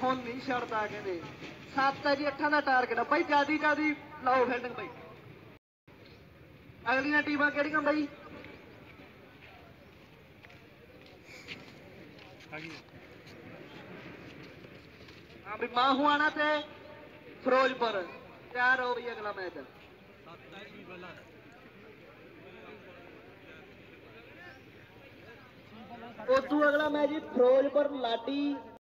ਹੁਣ नहीं छड़ता कहते 7 है जी 8 का टारगेट है भाई ज्यादा लाओ फील्डिंग भाई अगलियां टीमां किहड़ियां भाई हाँ भी माहुआना ते फिरोजपुर तैयार हो भाई अगला मैच उस अगला मैच जी फिरोजपुर लाडी